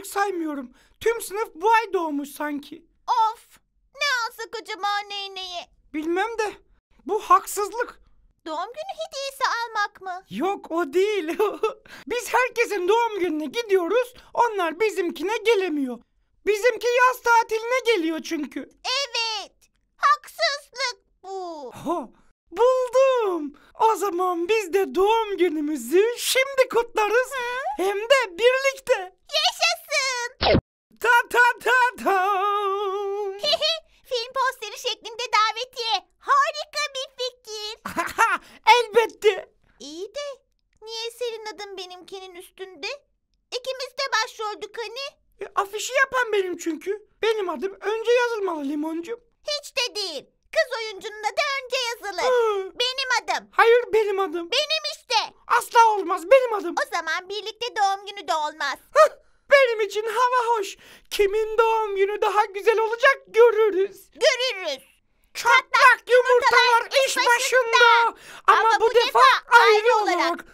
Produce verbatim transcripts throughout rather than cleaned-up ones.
birazcık saymıyorum. Tüm sınıf bu ay doğmuş sanki. Of! Ne alsak acaba Neyne'ye? Bilmem de bu haksızlık. Doğum günü hediyesi almak mı? Yok, o değil. Biz herkesin doğum gününe gidiyoruz. Onlar bizimkine gelemiyor. Bizimki yaz tatiline geliyor çünkü. Evet. Haksızlık bu. Ha, buldum. O zaman biz de doğum günümüzü şimdi kutlarız. Hı? Hem de birlikte. Yaşasın. Ta ta ta ta. Film posteri şeklinde davetiye. Harika bir fikir. Elbette. İyi de niye senin adın benimkinin üstünde? İkimiz de başroldük hani. E, afişi yapan benim çünkü. Benim adım önce yazılmalı Limoncuğum. Hiç de değil. Kız oyuncunun adı önce yazılır. Hı. Benim adım. Hayır, benim adım. Benim işte. Asla olmaz, benim adım. O zaman birlikte doğum günü de olmaz. Benim için hava hoş. Kimin doğum günü daha güzel olacak görürüz. Görürüz. Çatlak yumurtalar iş başında. Ama, Ama bu, bu defa, defa ayrı olarak. olarak.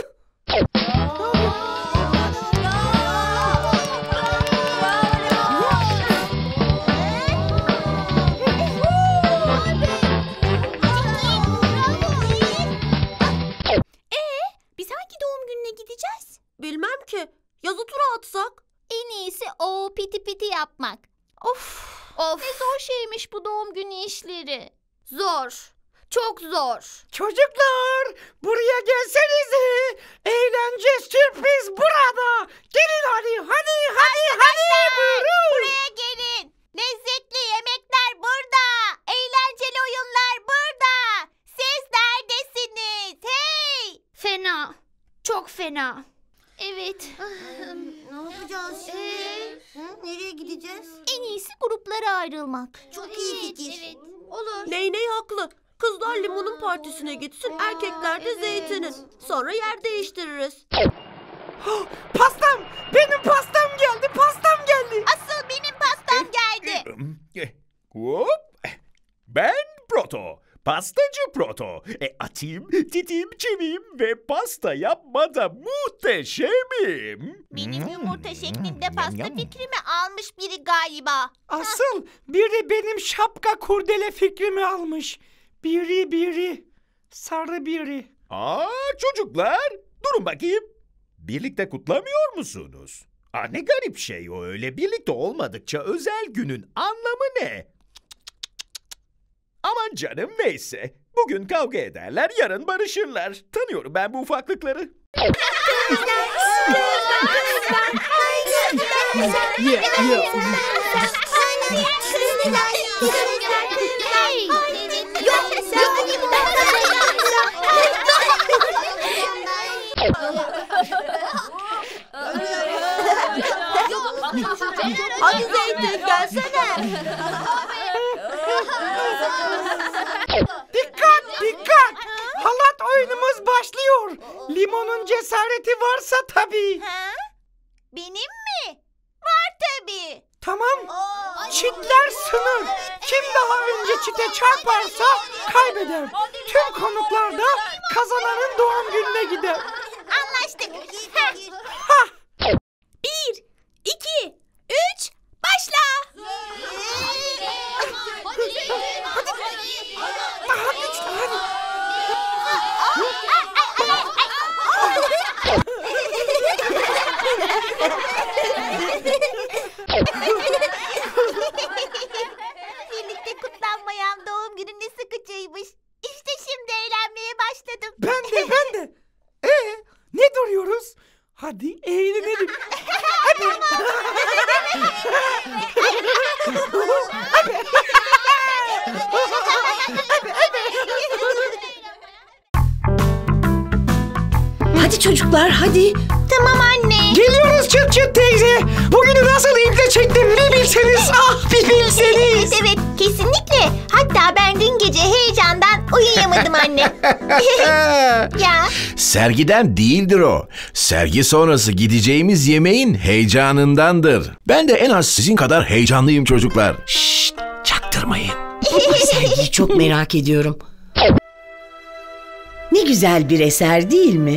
Biz hangi doğum gününe gideceğiz? Bilmem ki. Yazı tura atsak? En iyisi o piti piti yapmak. Of. Of. Ne zor şeymiş bu doğum günü işleri. Zor. Çok zor. Çocuklar, buraya gelsenize. Eğlence sürpriz burada. Gelin hadi hadi hadi hadi. Buyurun. Buraya gelin. Lezzetli yemekler burada. Eğlenceli oyunlar burada. Siz neredesiniz? Hey. Fena. Çok fena. Evet. Ne yapacağız şimdi? Ee, Hı? Nereye gideceğiz? En iyisi gruplara ayrılmak. Çok iyi fikir. Evet. Olur. Ney ney haklı. Kızlar Limon'un partisine gitsin, Aa, erkekler de evet. Zeytin'in. Sonra yer değiştiririz. Pastam! Benim pastam geldi, pastam geldi. Asıl benim pastam geldi. Hop! Ben Proto. Pastacı Proto. E, atayım, titiyim, çeviyim ve pasta yapmada muhteşemim. Benim yumurta şeklinde pasta fikrimi almış biri galiba. Asıl biri benim şapka kurdele fikrimi almış. Biri biri. Sarı biri. Aa, çocuklar, durun bakayım. Birlikte kutlamıyor musunuz? Aa, ne garip şey o öyle. Birlikte olmadıkça özel günün anlamı ne? Aman canım, neyse. Bugün kavga ederler, yarın barışırlar. Tanıyorum ben bu ufaklıkları. Hadi Zeytin, gelsene. Dikkat dikkat. Halat oyunumuz başlıyor. Limonun cesareti varsa tabii. Ha? Benim mi? Var tabii. Tamam. Çitler sınır. Kim daha önce çite çarparsa kaybeder. Tüm konuklar da kazananın doğum gününe gider. Anlaştık. Ha. Bir, iki, üç, başla. Daha güçlü hadi. Birlikte kutlanmayan doğum günü ne sıkıcıymış. İşte şimdi eğlenmeye başladım. Ben de ben de. Ee, ne duruyoruz? Hadi eğlenelim. Hadi. Hadi. Hadi çocuklar hadi. Tamam anne. Geliyoruz çıt çıt teyze. Bugünü nasıl iple çektim bir bilseniz, ah bir bilseniz. Evet evet kesinlikle. Hatta ben dün gece heyecandan uyuyamadım anne. Ya. Sergiden değildir o. Sergi sonrası gideceğimiz yemeğin heyecanındandır. Ben de en az sizin kadar heyecanlıyım çocuklar. Şşt, çaktırmayın. Sergiyi çok merak ediyorum. Ne güzel bir eser değil mi?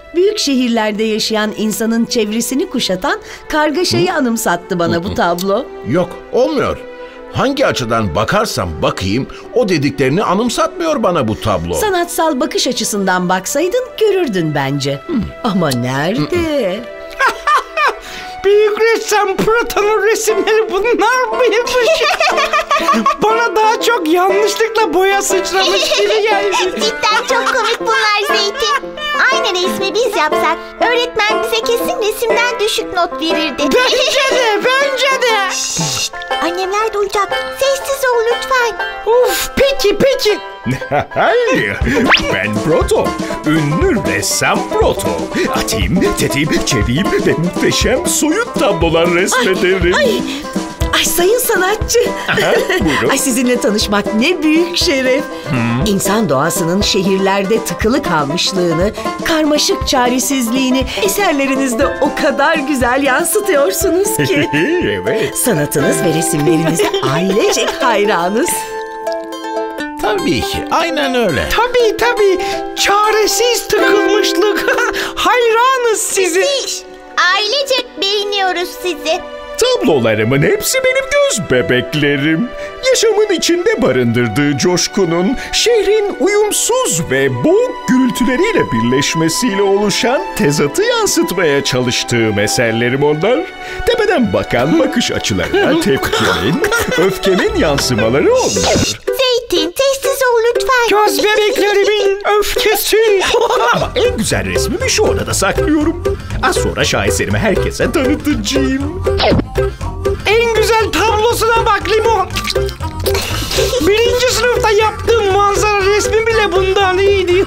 Büyük şehirlerde yaşayan insanın çevresini kuşatan kargaşayı anımsattı bana bu tablo. Yok, olmuyor. Hangi açıdan bakarsam bakayım o dediklerini anımsatmıyor bana bu tablo. Sanatsal bakış açısından baksaydın görürdün bence. Ama nerede? Büyük ressam Proton'un resimleri bunlar mıymış? Bana daha çok yanlışlıkla boya sıçramış gibi geldi. Cidden çok komik bunlar Zeytin. Aynı resmi biz yapsak öğretmen bize kesin resimden düşük not verirdi. Bence de, bence de. Şşt, annemler duyacak. Sessiz ol lütfen. Uf, peki peki. Hayır, ben Proto. Ünlü ressam Proto. Atayım, tetiğim, çeviğim ve muhteşem soyut tablolar resmederim. Ay, ay sayın sanatçı. Aha, buyurun. Ay sizinle tanışmak ne büyük şeref. İnsan doğasının şehirlerde tıkılı kalmışlığını, karmaşık çaresizliğini eserlerinizde o kadar güzel yansıtıyorsunuz ki. Evet. Sanatınız ve resimlerinize ailecek hayranız. Tabii ki, aynen öyle. Tabii tabii. Çaresiz tıkılmışlık. Hayranız size. Ailecek beğeniyoruz sizi. Tablolarımın hepsi benim göz bebeklerim. Yaşamın içinde barındırdığı coşkunun, şehrin uyumsuz ve boğuk gürültüleriyle birleşmesiyle oluşan tezatı yansıtmaya çalıştığım eserlerim onlar. Tepeden bakan bakış açılarına tepkimin, öfkemin yansımaları onlar. Zeytin sessiz ol lütfen. Göz bebeklerimin öfkesi. Ama en güzel resmimi şu odada saklıyorum. Az sonra şaheserimi herkese tanıtacağım. En güzel tablosuna bak Limon. Birinci sınıfta yaptığım manzara resmi bile bundan iyiydi.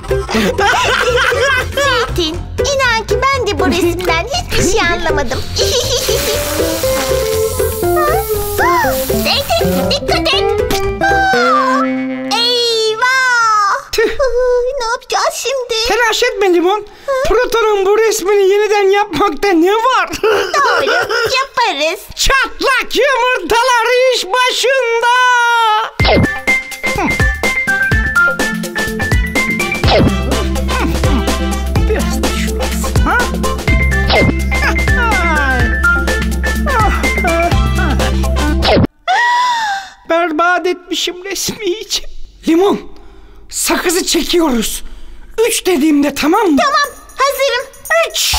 Zeytin inan ki ben de bu resimden hiçbir şey anlamadım. Zeytin dikkat et. Aa, eyvah. Ne yapacağız şimdi? Telaş etme Limon. Proton'un bu resmini yeniden yapmakta ne var? Doğru yaparız. Çatlak yumurtalar iş başında. Biraz da şurası. Ha? Berbat etmişim resmi için. Limon, sakızı çekiyoruz. Üç dediğimde tamam mı? Tamam hazırım. Üç.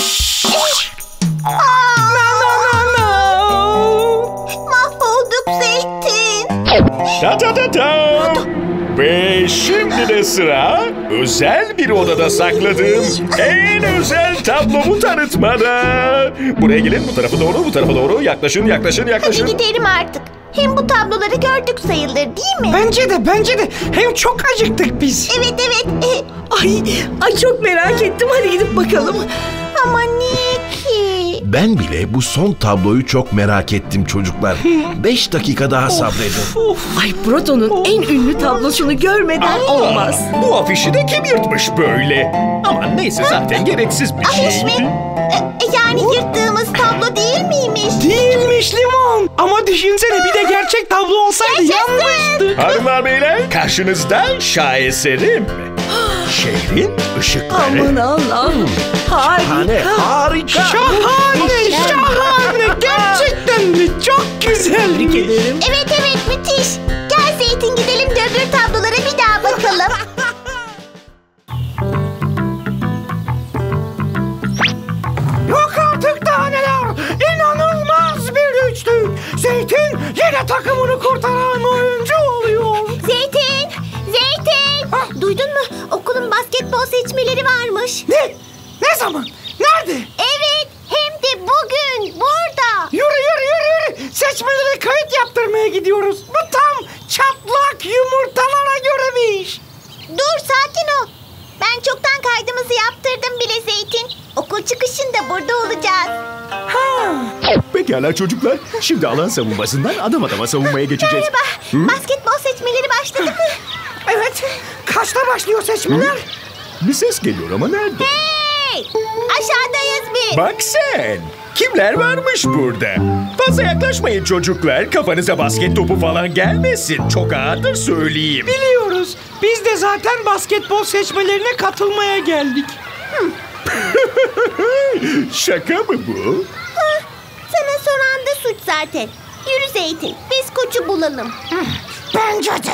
Na na na na. Mahvolduk Zeytin. Ta ta ta ta. Ve şimdi de sıra özel bir odada sakladığım en özel tablomu tanıtmada. Buraya gelin, bu tarafa doğru, bu tarafa doğru. Yaklaşın, yaklaşın, Hadi yaklaşın. gidelim artık. Hem bu tabloları gördük sayılır değil mi? Bence de, bence de. Hem çok acıktık biz. Evet evet. Ay, ay çok merak ettim. Hadi gidip bakalım. Ama niye ki? Ben bile bu son tabloyu çok merak ettim çocuklar. Beş dakika daha sabredin. Ay Proton'un en ünlü tablosunu görmeden olmaz. Bu afişi de kim yırtmış böyle? Aman neyse, zaten gereksiz bir Afiş mi? şeydi. E, yani yırttığımız tablo değil miymiş? Değilmiş Limon. Ama düşünsene, bir de gerçek tablo olsaydı yanmıştı. Hanımlar beyler, karşınızda şaheserim. Şehrin ışıkları. Aman Allah'ım. Hani Harika. harika. Şahane, şahane. Gerçekten de çok güzel. Tebrik ederim. Evet evet müthiş. Gel Zeytin gidelim de öbür tablolara bir daha bakalım. Yok artık daha neler. İnanılmaz bir üçlük. Zeytin yine takımını kurtaran oyuncu oluyor. Zeytin! Zeytin! Ha? Duydun mu? Okulun basketbol seçmeleri varmış. Ne? Ne zaman? Nerede? Evet, hem de bugün burada. Yürü yürü yürü yürü. Seçmelere kayıt yaptırmaya gidiyoruz. Bu tam çatlak yumurtalara göremiş. Dur sakin ol. Ben çoktan kaydımızı yaptırdım bile Zeytin. Okul çıkışında burada olacağız. Ha. Pekala çocuklar, şimdi alan savunmasından adam adama savunmaya geçeceğiz. Merhaba. Basketbol seçmeleri başladı mı? Evet. Kaçta başlıyor seçmeler? Bir ses geliyor ama nerede? Hey! Aşağıdayız biz. Bak sen! Kimler varmış burada? Fazla yaklaşmayın çocuklar. Kafanıza basket topu falan gelmesin. Çok ağırdır söyleyeyim. Biliyoruz. Biz de zaten basketbol seçmelerine katılmaya geldik. Şaka mı bu? Sana soran da suç zaten. Yürü Zeytin, biz koçu bulalım. Bence de.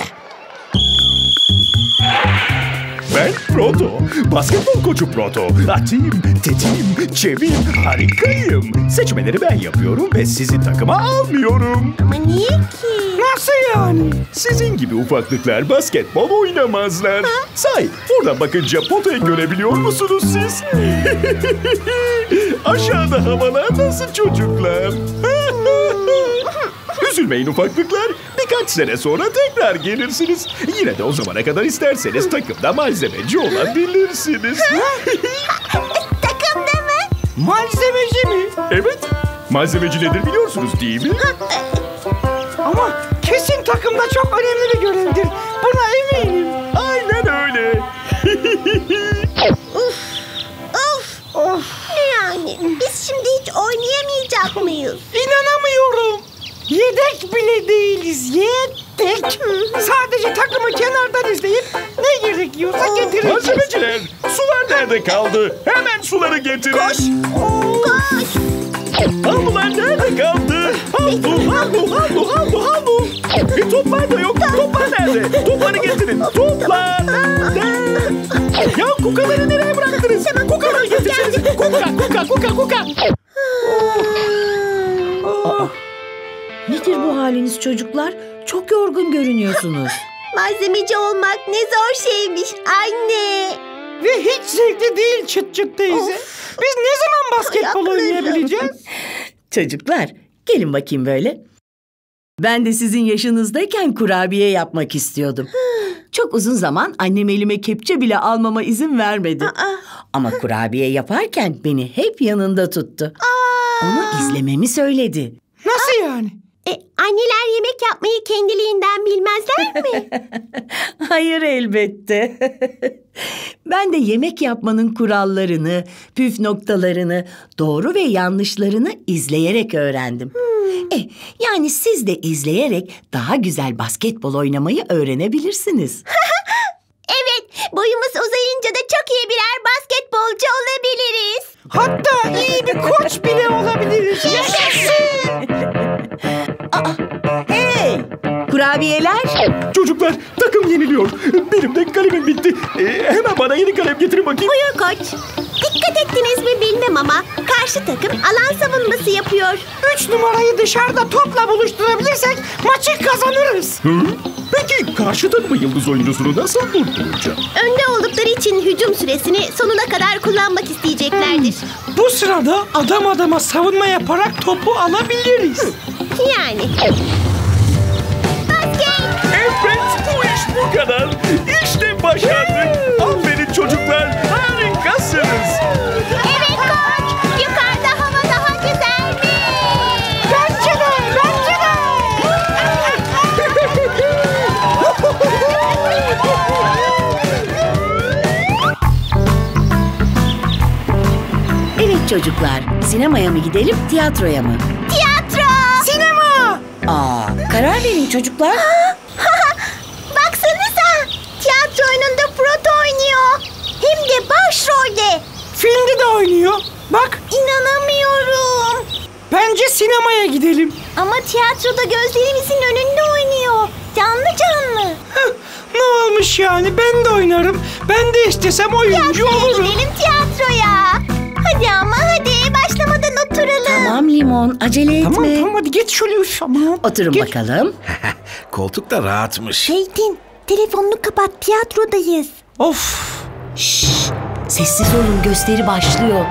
Ben Proto. Basketbol koçu Proto. Atayım, tetiğim, çeviyim, harikayım. Seçmeleri ben yapıyorum ve sizi takıma almıyorum. Ama niye ki? Nasıl yani? Sizin gibi ufaklıklar basketbol oynamazlar. Sahi, buradan bakınca potayı görebiliyor musunuz siz? Aşağıda havalar nasıl çocuklar? Üzülmeyin ufaklıklar. Birkaç sene sonra tekrar gelirsiniz. Yine de o zamana kadar isterseniz takımda malzemeci olabilirsiniz. Takımda mı? Malzemeci mi? Evet. Malzemeci nedir biliyorsunuz değil mi? Ama kesin takımda çok önemli bir görevdir. Buna eminim. Aynen öyle. Of! Of, Ne yani? Biz şimdi hiç oynayamayacak mıyız? inanamıyorum. Yedek bile değiliz. Yedek. Sadece takımı kenardan izleyip ne gerekiyorsa getireceğiz. Malzemeciler, sular nerede kaldı? Hemen suları getirin. Koş. Koş! Havlular nerede kaldı? Havlu, havlu, havlu, havlu, havlu. E, toplar da yok. Toplar nerede? Topları getirin. Toplar nerede? Ya kukaları nereye bıraktınız? Kukaları getirseniz. Kuka, kuka, kuka, kuka. Nedir bu haliniz çocuklar? Çok yorgun görünüyorsunuz. Malzemeci olmak ne zor şeymiş anne. Ve hiç zevkli değil çıt çıt teyze. Biz ne zaman basketbol Ayaklarım. oynayabileceğiz? Çocuklar, gelin bakayım böyle. Ben de sizin yaşınızdayken kurabiye yapmak istiyordum. Çok uzun zaman annem elime kepçe bile almama izin vermedi. Ama kurabiye yaparken beni hep yanında tuttu. Onu izlememi söyledi. Nasıl yani? E, anneler yemek yapmayı kendiliğinden bilmezler mi? Hayır elbette. Ben de yemek yapmanın kurallarını, püf noktalarını, doğru ve yanlışlarını izleyerek öğrendim. Eh, yani siz de izleyerek daha güzel basketbol oynamayı öğrenebilirsiniz. Evet, boyumuz uzayınca da çok iyi birer basketbolcu olabiliriz. Hatta iyi bir koç bile olabiliriz. Hey! Kurabiyeler! Çocuklar, takım yeniliyor. Benim de kalemim bitti. E, hemen bana yeni kalem getirin bakayım. Buyur koç. Dikkat ettiniz mi bilmem ama karşı takım alan savunması yapıyor. Üç numarayı dışarıda topla buluşturabilirsek maçı kazanırız. Hı? Peki karşı takımın yıldız oyuncusunu nasıl durduracağım? Önde oldukları için hücum süresini sonuna kadar kullanmak isteyeceklerdir. Bu sırada adam adama savunma yaparak topu alabiliriz. Yani. Basket! Evet, bu iş bu kadar. İşte başardık. Aferin çocuklar, harikasınız. Evet koç! Yukarıda hava daha güzelmiş. Bence de, bence de. Evet çocuklar, sinemaya mı gidelim, tiyatroya mı? Tiyatro! Sinema. Aa, karar verin çocuklar. Baksanıza! Tiyatro oyununda Proto oynuyor. Hem de başrolde. Filmde de oynuyor. Bak, İnanamıyorum. bence sinemaya gidelim. Ama tiyatroda gözlerimizin önünde oynuyor. Canlı canlı. Heh, ne olmuş yani? Ben de oynarım. Ben de istesem oyuncu Tiyatroya olurum. gidelim tiyatroya. Hadi ama hadi başlamadan oturalım. Tamam Limon, acele etme. Tamam tamam hadi geç şöyle üf ama. Oturun Geç. bakalım. Koltuk da rahatmış. Zeytin, telefonunu kapat, tiyatrodayız. Of. Şşş, sessiz olun, gösteri başlıyor.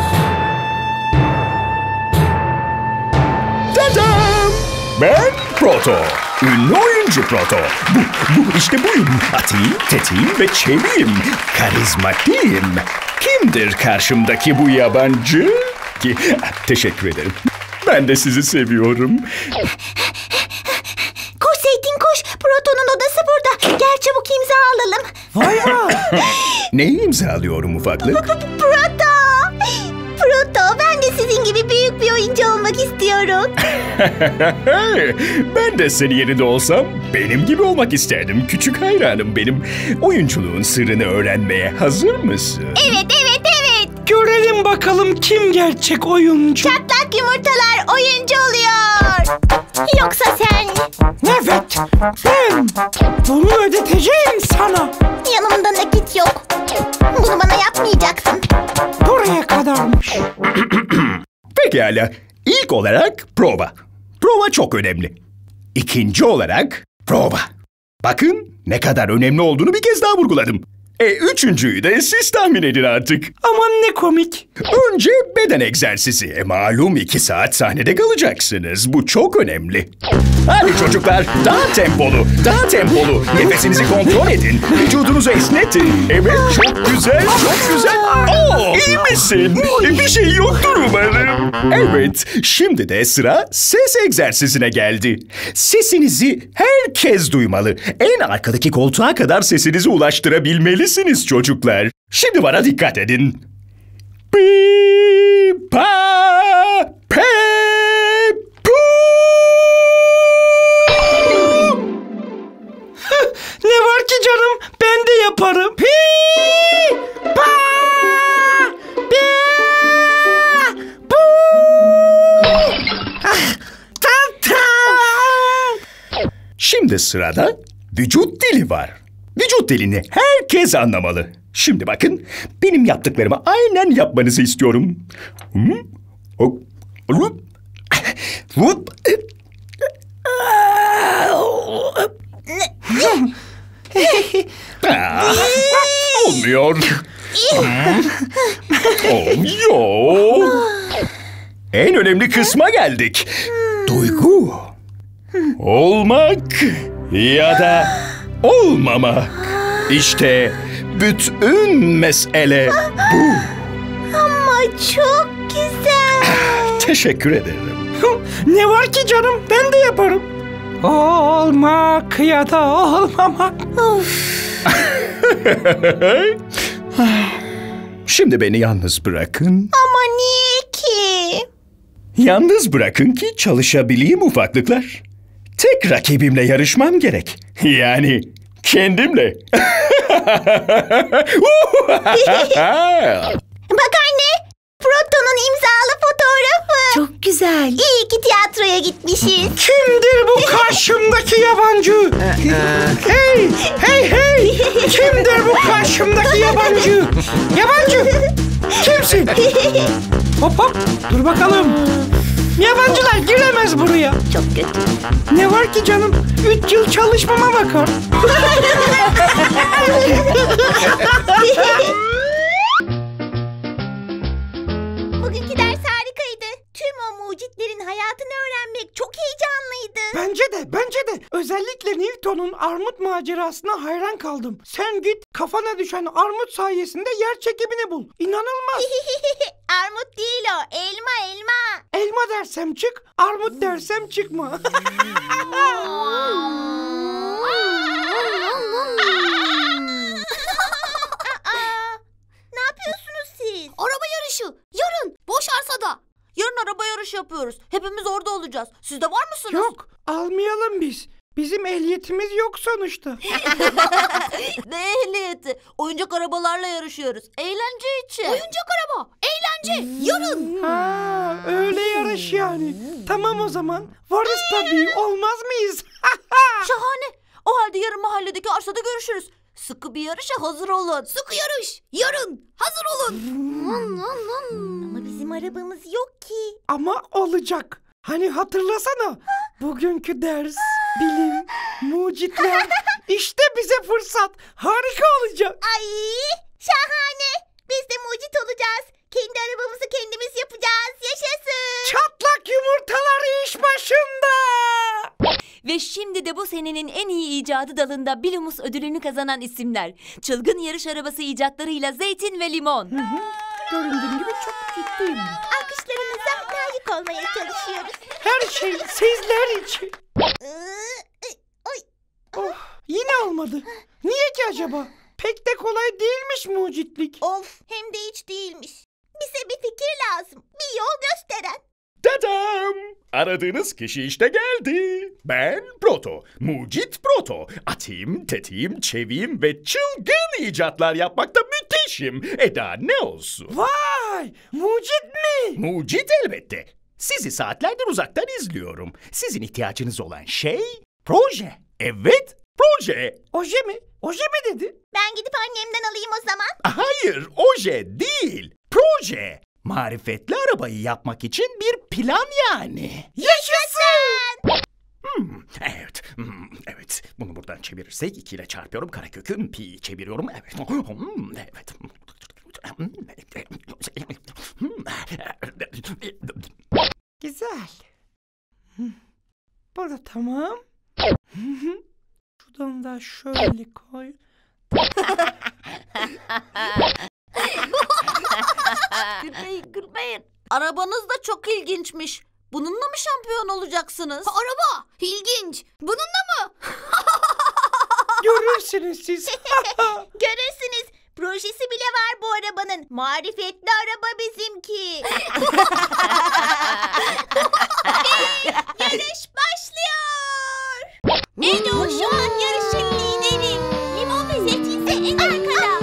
Tadam! Ben Proto. Ünlü oyuncu Proto. Bu, bu işte buyum. Atayım, tetiğim ve çeviyim. Karizmatiğim. Kimdir karşımdaki bu yabancı? Ki, teşekkür ederim. Ben de sizi seviyorum. Koş Zeytin koş, Proto'nun odası burada. Gel çabuk imza alalım. Vay be. Neyi imzalıyorum ufaklık? Proto! Proto, ben de sizin gibi büyük bir oyuncu olmak istiyorum. Ben de senin yerinde olsam benim gibi olmak isterdim. Küçük hayranım benim. Oyunculuğun sırrını öğrenmeye hazır mısın? Evet, evet, evet. Görelim bakalım kim gerçek oyuncu. Çatlak yumurtalar oyuncu oluyor. Yoksa sen? Evet, ben. Bunu ödeteceğim sana. Yanımda nakit yok. Bunu bana yapmayacaksın. Buraya kadarmış. Pekala. İlk olarak prova. Prova çok önemli. İkinci olarak prova. Bakın ne kadar önemli olduğunu bir kez daha vurguladım. E üçüncüyü de siz tahmin edin artık. Aman ne komik. Önce beden egzersizi. E, malum iki saat sahnede kalacaksınız. Bu çok önemli. Hadi çocuklar daha tempolu, daha tempolu. Nefesinizi kontrol edin. Vücudunuzu esnetin. Evet çok güzel, çok güzel. Oo, iyi misin? E, bir şey yoktur umarım. Evet, şimdi de sıra ses egzersizine geldi. Sesinizi herkes duymalı. En arkadaki koltuğa kadar sesinizi ulaştırabilmelisiniz çocuklar. Şimdi bana dikkat edin. Pi, pa, pe, pu. Ne var ki canım? Ben de yaparım. Pi, pa, pe, pu. Ah, tam tam. Şimdi sırada vücut dili var. Vücut dilini herkes anlamalı. Şimdi bakın, benim yaptıklarımı aynen yapmanızı istiyorum. Hmm, hop, hop, hop. Ah, olmuyor. Olmuyor. En önemli kısma geldik. Duygu. Olmak ya da olmamak. İşte bütün mesele bu. Ama çok güzel. Teşekkür ederim. Ne var ki canım? Ben de yaparım. Olmak ya da olmamak. Şimdi beni yalnız bırakın. Ama niye ki? Yalnız bırakın ki çalışabileyim ufaklıklar. Tek rakibimle yarışmam gerek. Yani kendimle. Bak anne, Proto'nun imzalı fotoğrafı. Çok güzel. İyi ki tiyatroya gitmişiz. Kimdir bu karşımdaki yabancı? Hey, hey, hey! Kimdir bu karşımdaki yabancı? Yabancı! Kimsin? Hop hop, dur bakalım. Yabancılar giremez buraya. Çok kötü. Ne var ki canım? Üç yıl çalışmama bakar. Bugünkü ders harikaydı. Tüm o mucitlerin hayatını öğrenmek çok heyecanlıydı. Bence de, bence de. Özellikle Newton'un armut macerasına hayran kaldım. Sen git kafana düşen armut sayesinde yer çekimini bul. İnanılmaz. Armut değil o, elma elma. Elma dersem çık, armut dersem çıkma. Aa, ne yapıyorsunuz siz? Araba yarışı. Yarın. Boş arsada. Yarın araba yarışı yapıyoruz. Hepimiz orada olacağız. Siz de var mısınız? Yok, almayalım biz. Bizim ehliyetimiz yok sonuçta. Ne ehliyeti? Oyuncak arabalarla yarışıyoruz. Eğlence için. Oyuncak araba. Eğlence. Yarın. Ha, öyle yarış yani. Tamam o zaman. Varız tabii, olmaz mıyız? Şahane. O halde yarın mahalledeki arsada görüşürüz. Sıkı bir yarışa hazır olun. Sıkı yarış. Yarın. Hazır olun. Ama bizim arabamız yok ki. Ama olacak. Hani hatırlasana. Bugünkü ders, bilim, mucitler. İşte bize fırsat. Harika olacak. Ay, şahane. Biz de mucit olacağız. Kendi arabamızı kendimiz yapacağız. Yaşasın. Çatlak yumurtalar iş başında. Ve şimdi de bu senenin en iyi icadı dalında Bilumus ödülünü kazanan isimler. Çılgın yarış arabası icatlarıyla Zeytin ve Limon. Hı hı. Göründüğüm gibi çok ciddiyim. Alkışlarınıza layık olmaya çalışıyoruz. Her şey sizler için. Oy. Oh, yine olmadı. Niye ki acaba? Pek de kolay değilmiş mucitlik. Of, hem de hiç değilmiş. Bize bir fikir lazım. Bir yol gösteren. Tadam! Aradığınız kişi işte geldi. Ben Proto, mucit Proto. Atayım, tetiğim, çeviyim ve çılgın icatlar yapmakta müthişim. Eda ne olsun? Vay! Mucit mi? Mucit elbette. Sizi saatlerdir uzaktan izliyorum. Sizin ihtiyacınız olan şey proje. Evet, proje. Oje mi? Oje mi dedi? Ben gidip annemden alayım o zaman. Hayır, oje değil. Proje. Marifetli arabayı yapmak için bir plan yani. Yaşasın! Hmm, evet, hmm, evet. Bunu buradan çevirirsek iki ile çarpıyorum. Karekökün pi çeviriyorum. Evet, hmm, evet. Güzel. Hı. Bu da tamam. Hı hı. Şuradan da şöyle koy. Gülmeyin gülmeyin. Arabanız da çok ilginçmiş. Bununla mı şampiyon olacaksınız? Araba! İlginç. Bununla mı? Görürsünüz siz. Görürsünüz. Projesi bile var bu arabanın. Marifetli araba bizimki. Ve yarış başlıyor. Edo şu an yarışın lideri. Limon ve zeytin ise en arkada.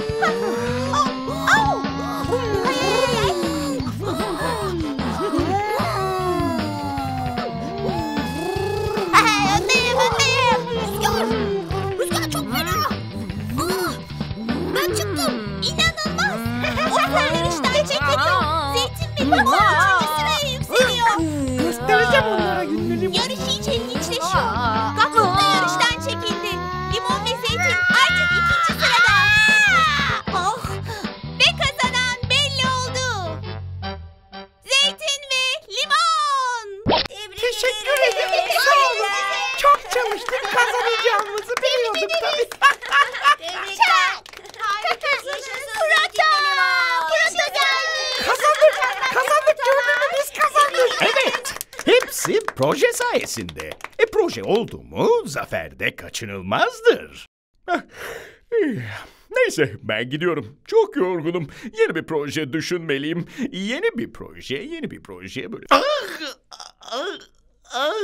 Öndeyim öndeyim. Rüzgar. Rüzgar çok fena. Aa, ben çıktım. İnanılmaz. Onlar yarıştan çekildi. Zeytin ve limon üçüncü sıraya yükseliyor. Göstereceğim onlara günlerimi. Yarış iyice ilginçleşiyor. Gatot da yarıştan çekildi. Limon ve zeytin artık ikinci sırada. Oh. Ve kazanan belli oldu. Zeytin ve limon. Tebrik Teşekkür ederim. Sağ olun. Çok çalıştık, kazanacağımızı biliyorduk tabii. Tebrikler. Harikasınız. Proto. Proto geldi. Kazandık. Kazandık. Gördün mü? Biz kazandık. Evet, hepsi proje sayesinde. E proje oldu mu zafer de kaçınılmazdır. Heh, Neyse ben gidiyorum. Çok yorgunum. Yeni bir proje düşünmeliyim. Yeni bir proje, yeni bir proje böyle. Ah, ah, ah.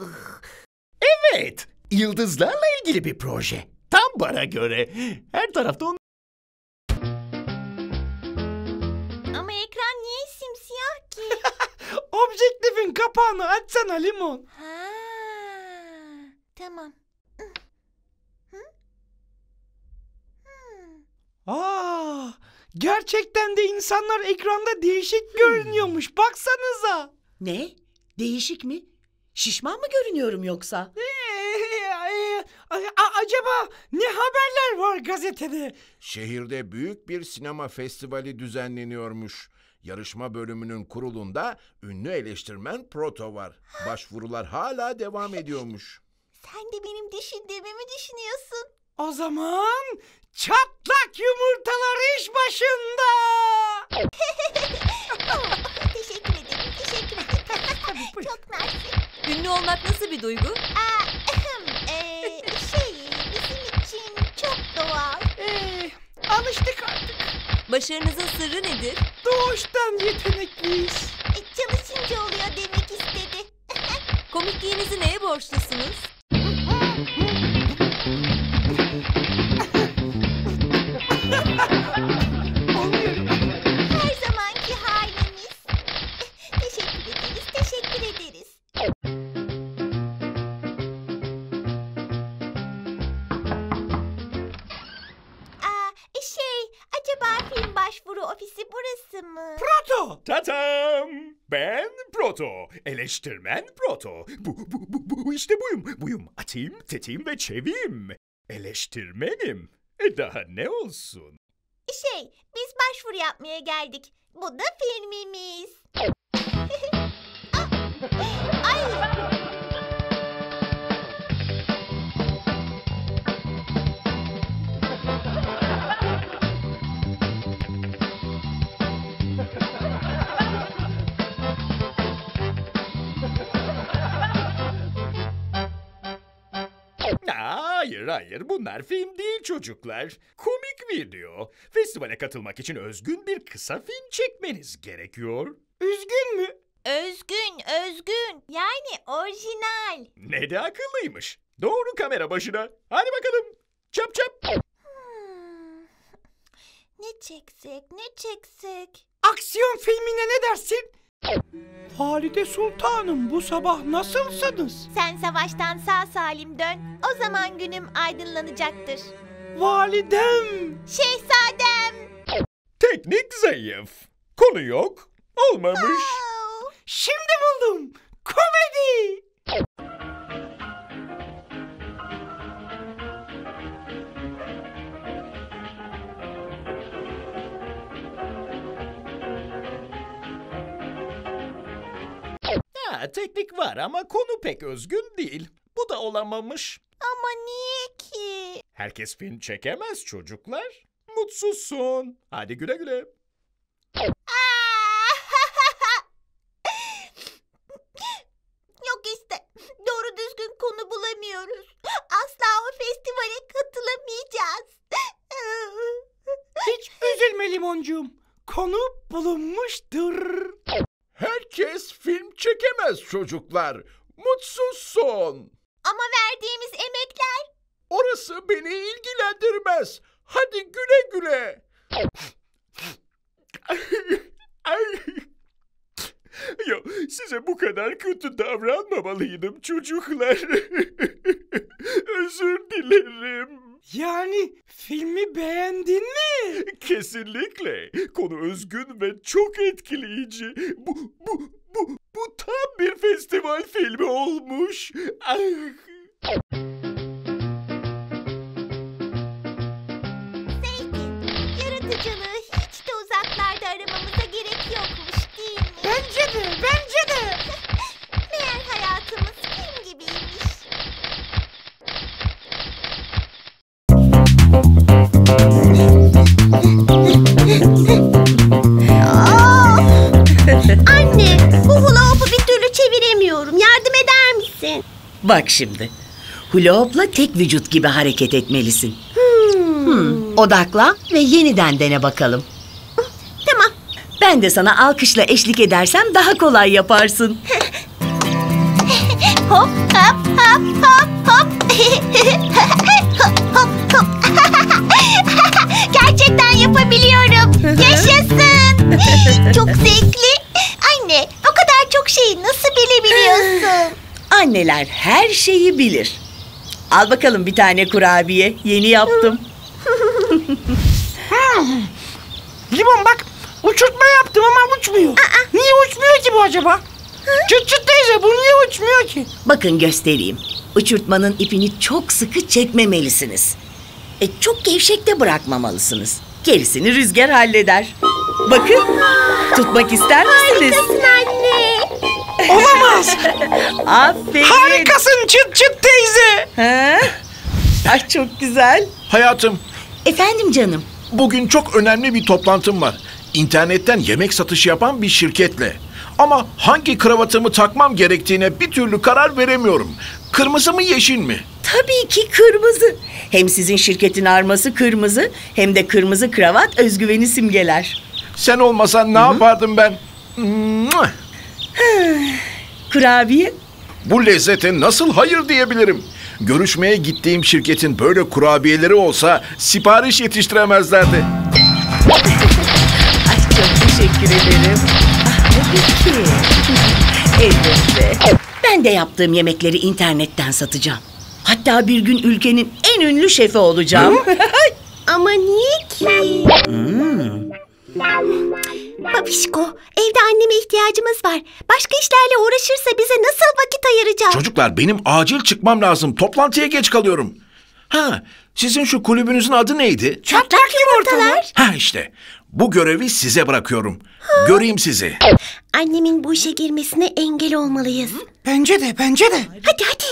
Evet, yıldızlarla ilgili bir proje. Tam bana göre. Her tarafta on... Ama ekran niye simsiyah ki? Objektifin kapağını açsana Limon. Ha, tamam. Aa, gerçekten de insanlar ekranda değişik görünüyormuş. Baksanıza. Ne? Değişik mi? Şişman mı görünüyorum yoksa? Ee, a- acaba ne haberler var gazetede? Şehirde büyük bir sinema festivali düzenleniyormuş. Yarışma bölümünün kurulunda ünlü eleştirmen Proto var. Başvurular hala devam ediyormuş. Sen de benim düşündüğümü mü düşünüyorsun? O zaman çatlak yumurtalar iş başında. Teşekkür ederim, teşekkür ederim. Çok nazik. Ünlü olmak nasıl bir duygu? Aa, ee, şey, bizim için çok doğal. Ee, alıştık artık. Başarınızın sırrı nedir? Doğuştan yetenekliyiz. E, çalışınca oluyor demek istedi. Komikliğinizi neye borçlusunuz? Her zamanki halimiz. Teşekkür ederiz, teşekkür ederiz. Aa, şey, acaba film başvuru ofisi burası mı? Proto. Tatam! Ben Proto. Eleştirmen Proto. Bu, bu, bu, bu işte buyum. Buyum atayım, tetiğim ve çeviyim. Eleştirmenim. E daha ne olsun? Şey, biz başvuru yapmaya geldik. Bu da filmimiz. Ah, ay. Hayır hayır bunlar film değil çocuklar. Komik video. Festivale katılmak için özgün bir kısa film çekmeniz gerekiyor. Üzgün mü? Özgün, özgün. Yani orijinal. Ne de akıllıymış. Doğru kamera başına. Hadi bakalım. Çap çap. Hmm. Ne çeksek, ne çeksek? Aksiyon filmine ne dersin? Valide Sultanım, bu sabah nasılsınız? Sen savaştan sağ salim dön. O zaman günüm aydınlanacaktır. Validem! Şehzadem! Teknik zayıf. Konu yok. Olmamış. Oh. Şimdi buldum. Komedi! Ha, teknik var ama konu pek özgün değil. Bu da olamamış. Ama niye ki? Herkes film çekemez çocuklar. Mutsuzsun. Hadi güle güle. Yok işte. Doğru düzgün konu bulamıyoruz. Asla o festivale katılamayacağız. Hiç üzülme limoncuğum. Konu bulunmuştur. Herkes film çekemez çocuklar. Mutsuzsun. Ama verdiğimiz emekler... Orası beni ilgilendirmez. Hadi güle güle. Ya size bu kadar kötü davranmamalıydım çocuklar. Özür dilerim. Yani filmi beğendin mi? Kesinlikle. Konu özgün ve çok etkileyici. Bu, bu, bu, bu tam bir festival filmi olmuş. Ah. Zeytin, yaratıcılığı hiç de uzaklarda aramamıza gerek yokmuş değil mi? Bence de, bence de. Meğer hayatımız film gibiymiş. Anne, bu hula hoop'u bir türlü çeviremiyorum. Yardım eder misin? Bak şimdi. Hula hoop'la tek vücut gibi hareket etmelisin. Hmm, odaklan ve yeniden dene bakalım. Tamam. Ben de sana alkışla eşlik edersem daha kolay yaparsın. Hop hop hop hop hop. Hop hop hop. Gerçekten yapabiliyorum. Yaşasın. Çok zevkli. Anne, o kadar çok şeyi nasıl bilebiliyorsun? Anneler her şeyi bilir. Al bakalım bir tane kurabiye. Yeni yaptım. Limon bak, uçurtma yaptım ama uçmuyor. Niye uçmuyor ki bu acaba? Çıt çıt teyze, bu niye uçmuyor ki? Bakın göstereyim. Uçurtmanın ipini çok sıkı çekmemelisiniz. E, çok gevşek de bırakmamalısınız. Gerisini rüzgar halleder. Bakın, tutmak ister misiniz? Anne. Olamaz. Aferin. Harikasın çıt çıt teyze. Ha? Ay çok güzel. Hayatım, Efendim canım. bugün çok önemli bir toplantım var. İnternetten yemek satışı yapan bir şirketle. Ama hangi kravatımı takmam gerektiğine bir türlü karar veremiyorum. Kırmızı mı yeşil mi? Tabii ki kırmızı. Hem sizin şirketin arması kırmızı, hem de kırmızı kravat özgüveni simgeler. Sen olmasan ne yapardım ben? Mua! Kurabiye? Bu lezzete nasıl hayır diyebilirim? Görüşmeye gittiğim şirketin böyle kurabiyeleri olsa sipariş yetiştiremezlerdi. Ay çok teşekkür ederim. Ah, tabii ki. Elbette. Ben de yaptığım yemekleri internetten satacağım. Hatta bir gün ülkenin en ünlü şefi olacağım. Ama niye ki? Hmm. Babişko, evde anneme ihtiyacımız var. Başka işlerle uğraşırsa bize nasıl vakit ayıracak? Çocuklar benim acil çıkmam lazım. Toplantıya geç kalıyorum. Ha, sizin şu kulübünüzün adı neydi? Çatlak yumurtalar. Ha işte. Bu görevi size bırakıyorum. Göreyim sizi. Annemin bu işe girmesine engel olmalıyız. Bence de, bence de. Hadi hadi.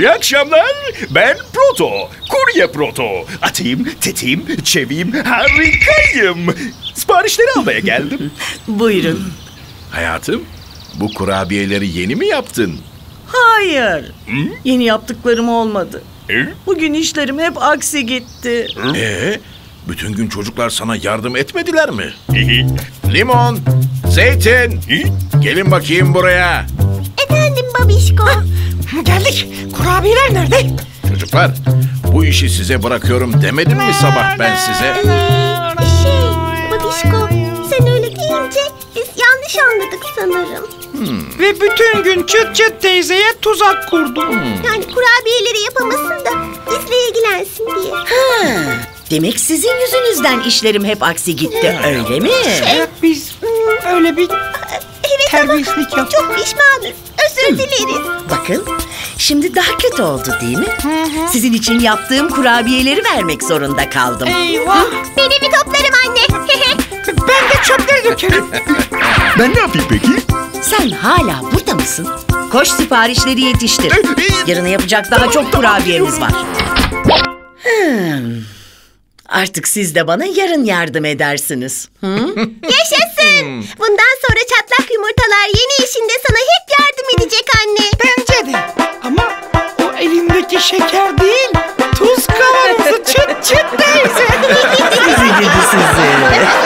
İyi akşamlar. Ben Proto. Kurye Proto. Atayım, tetiğim, çeviyim, harikayım. Siparişleri almaya geldim. Buyurun. Hayatım, bu kurabiyeleri yeni mi yaptın? Hayır. Yeni yaptıklarım olmadı. Hı? Bugün işlerim hep aksi gitti. Ee, bütün gün çocuklar sana yardım etmediler mi? Limon, zeytin, gelin bakayım buraya. Efendim babişko. Geldik. Kurabiyeler nerede? Çocuklar, bu işi size bırakıyorum demedim mi sabah ben size? Şey babişko, sen öyle deyince biz yanlış anladık sanırım. Ve bütün gün çıt çıt teyzeye tuzak kurdum. Yani kurabiyeleri yapamasın da bizle ilgilensin diye. Ha, demek sizin yüzünüzden işlerim hep aksi gitti, öyle mi? Evet, biz öyle bir Evet terbiyesizlik ama yaptık. çok pişmanız. Özür dileriz. Bakın, şimdi daha kötü oldu değil mi? Sizin için yaptığım kurabiyeleri vermek zorunda kaldım. Eyvah. Benim bir toplarım anne. Ben de çöpleri dökerim. Ben ne yapayım peki? Sen hala burada mısın? Koş siparişleri yetiştir. Yarın yapacak daha çok kurabiyemiz var. Hmm. Artık siz de bana yarın yardım edersiniz. Hı? Yaşasın. Bundan sonra çatlak yumurtalar yeni işinde sana hep yardım edecek anne. Bence de. Ama o elindeki şeker değil, tuz kavanozu çıt çıt teyze. Sizi gidi sizi.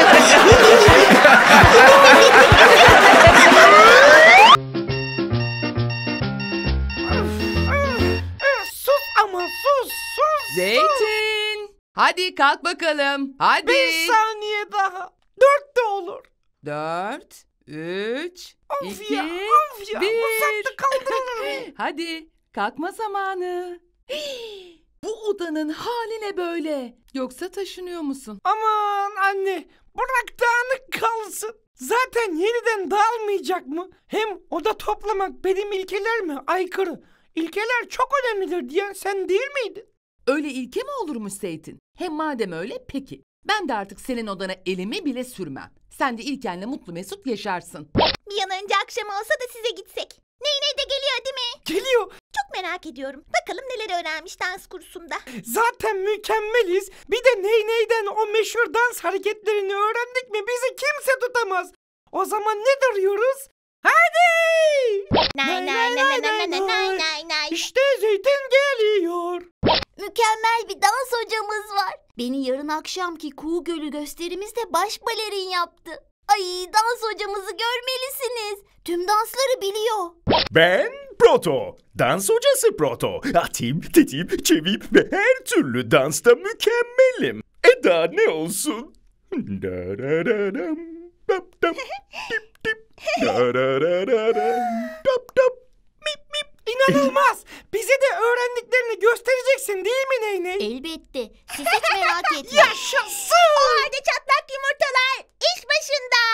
Sus ama sus sus. Zeytin. Hadi kalk bakalım. Hadi. Bir saniye daha. Dört de olur. Dört, üç, Of iki, ya of ya. bir. Bu saatte kaldırılır. Hadi kalkma zamanı. Bu odanın hali ne böyle? Yoksa taşınıyor musun? Aman anne, bırak dağınık kalsın. Zaten yeniden dağılmayacak mı? Hem oda toplamak benim ilkelerime aykırı. İlkeler çok önemlidir diyen sen değil miydin? Öyle ilke mi olurmuş Zeytin? Hem madem öyle peki. Ben de artık senin odana elimi bile sürmem. Sen de İlken'le mutlu mesut yaşarsın. Bir an önce akşam olsa da size gitsek. Ney ney de geliyor değil mi? Geliyor. Çok merak ediyorum. Bakalım neler öğrenmiş dans kursunda. Zaten mükemmeliz. Bir de ney neyden o meşhur dans hareketlerini öğrendik mi bizi kimse tutamaz. O zaman ne duruyoruz? Hadi! Nay nay nay nay nay nay nay nay nay. İşte Zeytin geliyor. Mükemmel bir dans hocamız var. Beni yarın akşamki Kuğu Gölü gösterimizde baş balerin yaptı. Ay, dans hocamızı görmelisiniz. Tüm dansları biliyor. Ben Proto. Dans hocası Proto. Atayım, tetiğim, çeviyim ve her türlü dansta mükemmelim. E daha ne olsun? Darararam, dap dap, dip dip. Darararam, dap dap, mip mip. İnanılmaz. Bize de öğrendiklerini göstereceksin değil mi Ney Ney? Elbette. Siz hiç merak etmeyin. Yaşasın. O halde çatlak yumurtalar iş başında.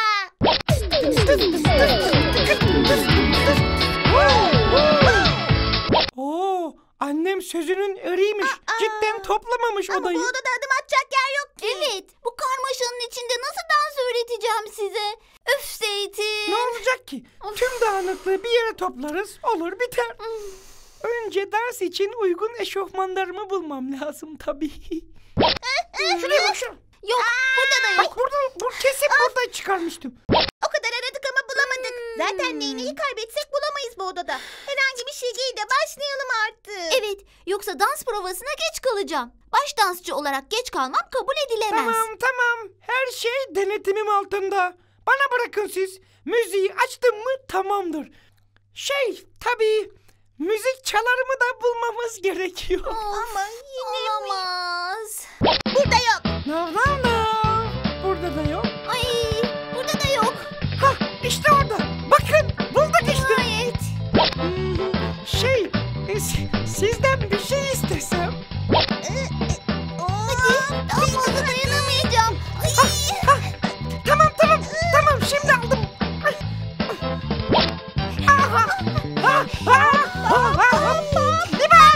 Oo, annem sözünün eriymiş. Cidden toplamamış Ama odayı. bu odada adım atacak yer yok ki. Evet, bu karmaşanın içinde nasıl dans öğreteceğim size? Öf Zeytin. Ne olacak ki? Tüm dağınıklığı bir yere toplarız, olur biter. Önce ders için uygun eşofmanlarımı bulmam lazım tabii. Şuraya bak şuraya. Yok, burada da Bak yok. buradan, bu kesin buradan çıkarmıştım. O kadar aradık ama bulamadık. Zaten neyneyi kaybetsek bulamayız bu odada. Herhangi bir şey giy de başlayalım artık. Evet, yoksa dans provasına geç kalacağım. Baş dansçı olarak geç kalmam kabul edilemez. Tamam tamam, her şey denetimim altında. Bana bırakın siz. Müziği açtım mı tamamdır. Şey tabii, müzik çalarımı da bulmamız gerekiyor. Ama yine olamaz. Burada yok. No no no. Burada da yok. Ay, burada da yok. Hah, işte orada. Bakın, bulduk işte. Evet. Hmm, Şey, e, si- sizden bir şey istesem. Hadi, daha fazla dayanamayacağım. Ay. Tamam tamam, tamam şimdi aldım. Ay. Aha, ha, ha, ha, ha. Limon!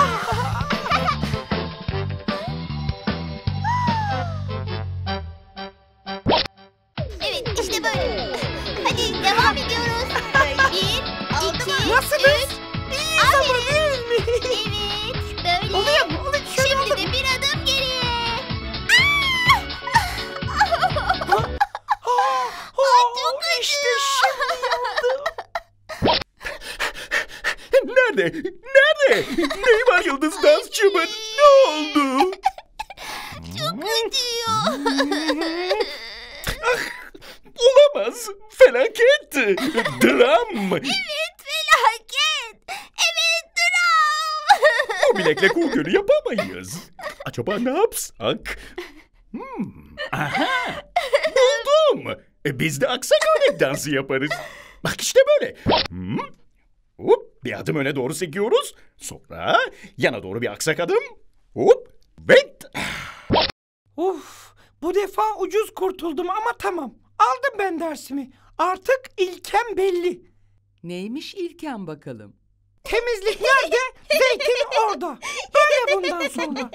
Evet işte böyle. Hadi devam ediyoruz. Bir, iki, Nasılız? üç. Aferin. Değil mi? yıldız dansçımın ne oldu? Çok acıyor. Olamaz. Felaket. Dram. Evet felaket. Evet dram. Bu bilekle kuğu gölü yapamayız. Acaba ne yapsak? Hmm. Aha. Buldum. E, biz de aksakonek dansı yaparız. Bak işte böyle. Hmm. Hop, bir adım öne doğru sekiyoruz. Sonra yana doğru bir aksak adım. Hop. Ve... Uf, bu defa ucuz kurtuldum ama tamam. Aldım ben dersimi. Artık ilkem belli. Neymiş ilken bakalım? Temizlik nerede? Zeytin orada. Böyle bundan sonra.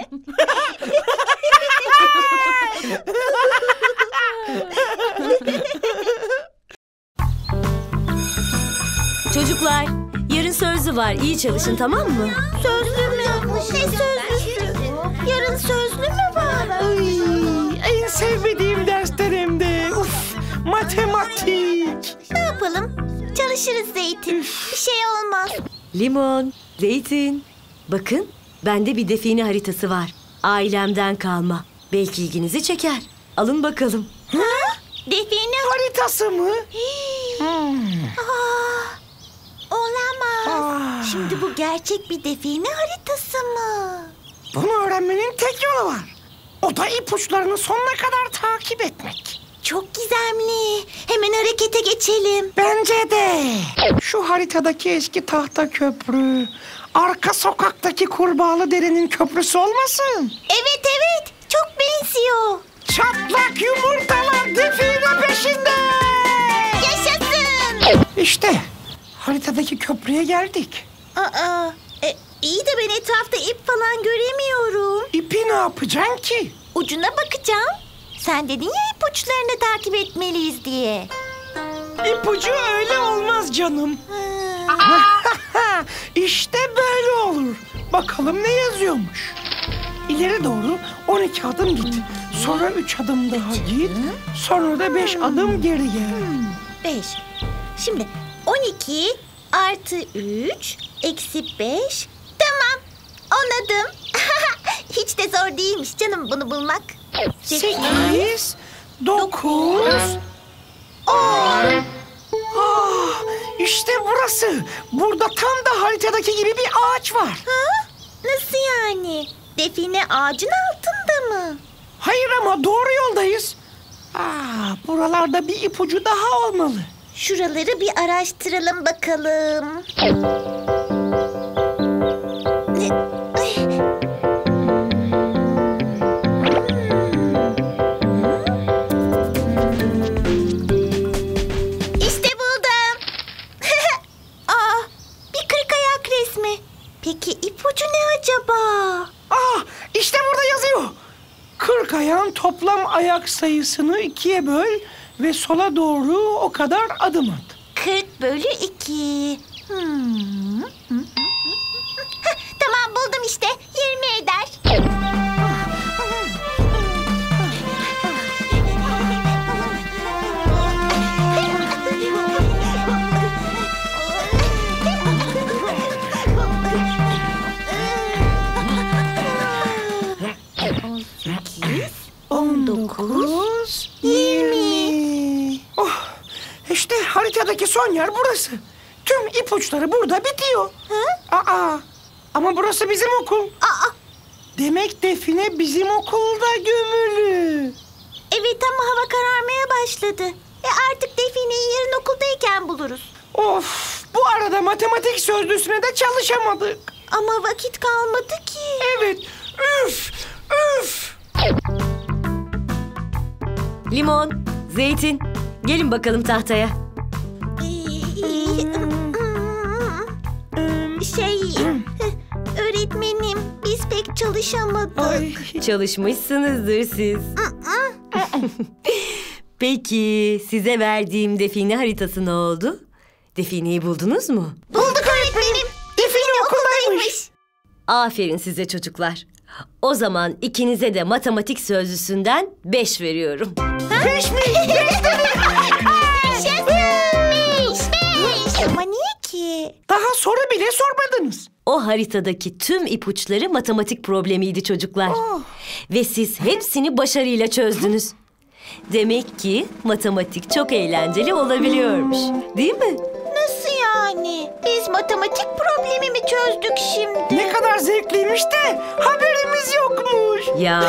Çocuklar, yarın sözlü var. İyi çalışın, tamam mı? Sözlü mü? Ne sözlüsü? Yarın sözlü mü var? Ay, en sevmediğim dersler hem de. Uf, matematik. Ne yapalım? Çalışırız Zeytin. Bir şey olmaz. Limon, Zeytin. Bakın, bende bir define haritası var. Ailemden kalma. Belki ilginizi çeker. Alın bakalım. Ha? Define Haritası mı? Hmm. Aa, olamaz. Aa. Şimdi bu gerçek bir define haritası mı? Bunu öğrenmenin tek yolu var. O da ipuçlarını sonuna kadar takip etmek. Çok gizemli. Hemen harekete geçelim. Bence de. Şu haritadaki eski tahta köprü, arka sokaktaki kurbağalı derenin köprüsü olmasın? Evet evet. Çok benziyor. Çatlak yumurtalar define peşinde. Yaşasın. İşte haritadaki köprüye geldik. Aa, e, iyi de ben etrafta ip falan göremiyorum. İpi ne yapacaksın ki? Ucuna bakacağım. Sen dedin ya ipuçlarını takip etmeliyiz diye. İpucu öyle olmaz canım. Ha. İşte böyle olur. Bakalım ne yazıyormuş. İleri doğru on iki adım git. Sonra üç adım daha git. Sonra da beş adım geri gel. Beş. Şimdi on iki artı üç eksi beş. Tamam. On adım. Hiç de zor değilmiş canım bunu bulmak. Sekiz, dokuz, on. Ah, işte burası. Burada tam da haritadaki gibi bir ağaç var. Ha? Nasıl yani? Define ağacın altında mı? Hayır ama doğru yoldayız. Aa, buralarda bir ipucu daha olmalı. Şuraları bir araştıralım bakalım. İşte buldum. Aa, bir kırk ayak resmi. Peki ipucu ne acaba? Ah, işte burada yazıyor. Kırk ayağın toplam ayak sayısını ikiye böl ve sola doğru o kadar adım at. kırk bölü iki. Hmm. Heh, tamam buldum işte. yirmi eder. on sekiz, on dokuz, yirmi. Oh, işte haritadaki son yer burası. Tüm ipuçları burada bitiyor. Ha? Aa, ama burası bizim okul. Aa, Demek define bizim okulda gömülü. evet ama hava kararmaya başladı. E artık defineyi yarın okuldayken buluruz. Of, bu arada matematik sözlüsüne de çalışamadık. Ama vakit kalmadı ki. Evet, üf, üf. Limon, Zeytin, gelin bakalım tahtaya. Şey, öğretmenim biz pek çalışamadık. Ay. Çalışmışsınızdır siz. Peki, size verdiğim define haritası ne oldu? Defineyi buldunuz mu? Bulduk öğretmenim. Define okuldaymış. Aferin size çocuklar. O zaman ikinize de matematik sözlüsünden beş veriyorum. Beş mi? Yaşasın. Beş, beş. Ama niye ki? Daha soru bile sormadınız. O haritadaki tüm ipuçları matematik problemiydi çocuklar. Oh. Ve siz hepsini başarıyla çözdünüz. Demek ki matematik çok eğlenceli olabiliyormuş. Değil mi? Nasıl yani? Biz matematik problemi mi çözdük şimdi? Ne kadar zevkliymiş de haberimiz yokmuş. Ya.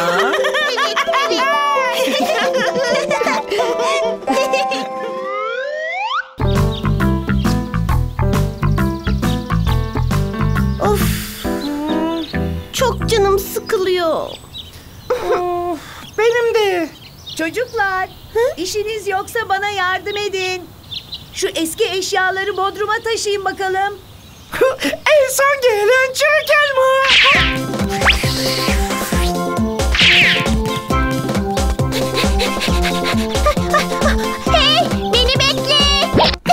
Of. Çok canım sıkılıyor. Of, benim de. Çocuklar, işiniz yoksa bana yardım edin. Şu eski eşyaları bodruma taşıyın bakalım. En son gelen çökel mi? Hey, beni bekle.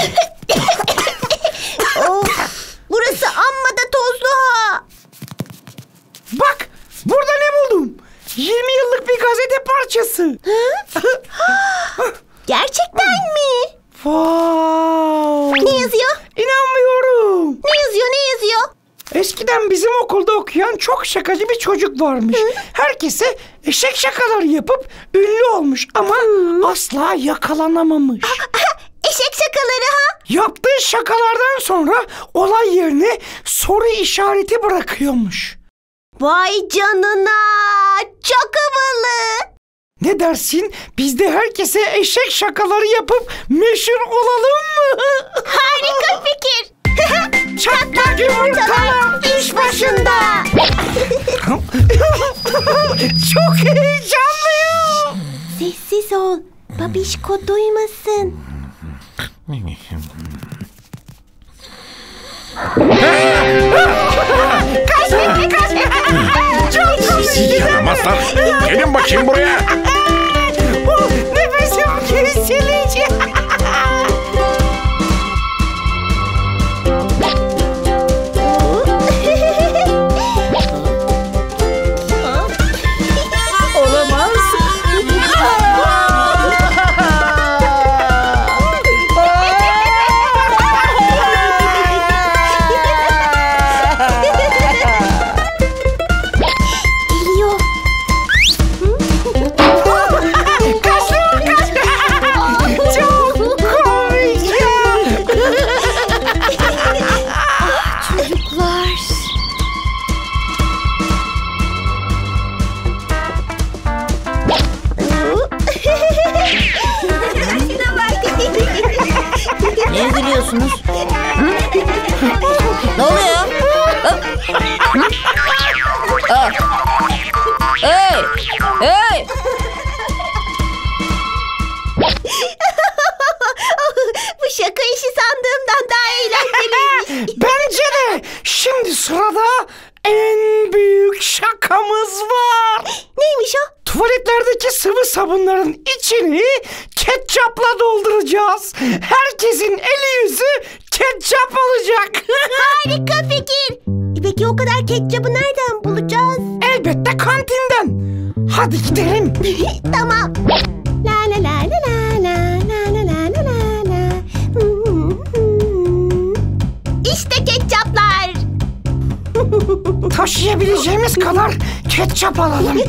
Of. Burası amma da tozlu ha. Bak, burada ne buldum? yirmi yıllık bir gazete parçası. Gerçekten mi? Wow. Ne yazıyor? İnanmıyorum. Ne yazıyor, ne yazıyor? Eskiden bizim okulda okuyan çok şakacı bir çocuk varmış. Herkese eşek şakaları yapıp ünlü olmuş ama asla yakalanamamış. Eşek şakaları ha? Yaptığı şakalardan sonra olay yerine soru işareti bırakıyormuş. Vay canına. Çok havalı. Ne dersin? Biz de herkese eşek şakaları yapıp meşhur olalım mı? Harika fikir. Çatlak yumurtalar iş başında. Çok heyecanlıyım. Sessiz ol. Babişko duymasın. Kaç kaç kaç. Çok komik. Yaramazlar. Gelin bakayım buraya. Nefesim kesilecek. Olamaz. Geliyor. Çok komik ya. Çocuklar. Niye gülüyorsunuz? Ne oluyor? Aa. Hey! Hey! Bu şaka işi sandığımdan daha eğlenceliymiş. Bence de şimdi sırada en büyük şakamız var. Neymiş o? Tuvaletlerdeki sıvı sabunların içini ketçapla dolduracağız. Herkesin eli yüzü ketçap olacak. Harika fikir. E peki o kadar ketçabı nereden bulacağız? Elbette kantinden. Hadi gidelim. Tamam. La la la la la la la la la la la. İşte ketçaplar. Taşıyabileceğimiz kadar ketçap alalım.